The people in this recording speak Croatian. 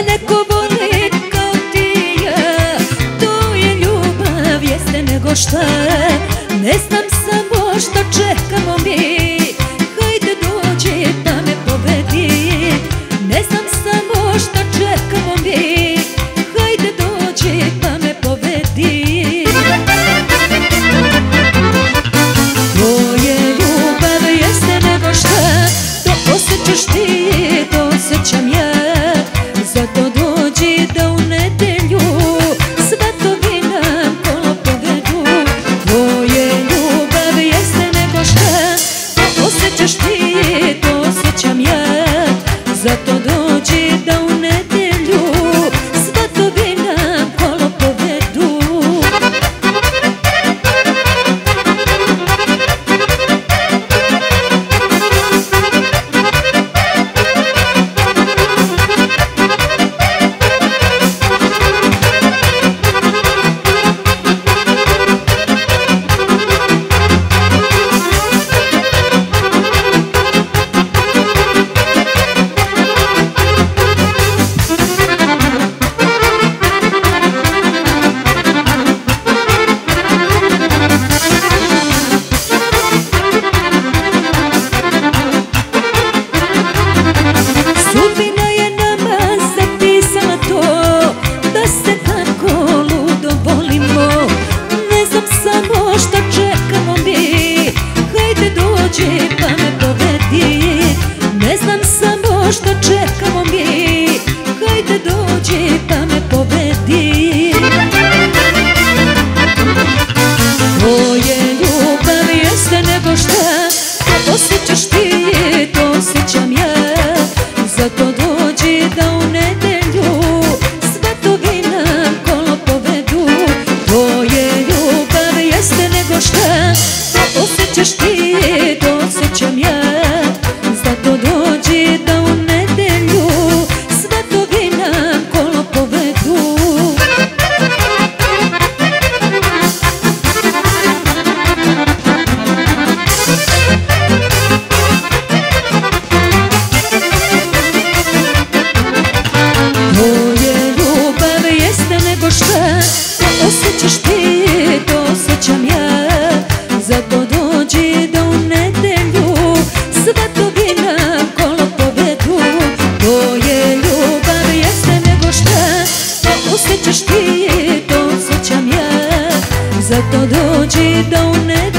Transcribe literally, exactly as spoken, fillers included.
te neko voli kao ti ja, to je ljubav, jeste nego šta. Ne znam samo što čekamo mi, hajde dođi pa me povedi. Ne znam samo što čekamo mi, hajde dođi pa me povedi. Tvoje ljubav jeste nego šta, to osjećaš ti, to osjećam ja. Zato dođi da u nedelju svatovi nam kolo povedu. Tvoje ljubav jeste nego šta, to osjećaš ti, to osjećam ja. Zato dođi da u nedelju svatovi nam kolo povedu. Sudbina je nama zapisala to, da se tako ludo volimo. Ne znam samo šta čekamo mi, hajde dođi pa me povedi. Ne znam samo šta čekamo mi, hajde dođi pa me povedi. Tvoje ljubav jeste nego šta, to osjećaš ti, to osjećam ja. Zato dođi da u nedelju svatovi nam kolo povedu. Tvoje ljubav jeste nego šta, to osjećaš ti, to osjećam ja. Zato dođi da u nedelju svatovi nam kolo povedu. Tvoje ljubav jeste nego šta, to osjećaš ti, to osjećam ja. Zato dođi da u nedelju svatovi nam kolo povedu. Tvoje ljubav jeste nego šta, to osjećaš ti, to osjećam ja. Zato dođi da u nedelju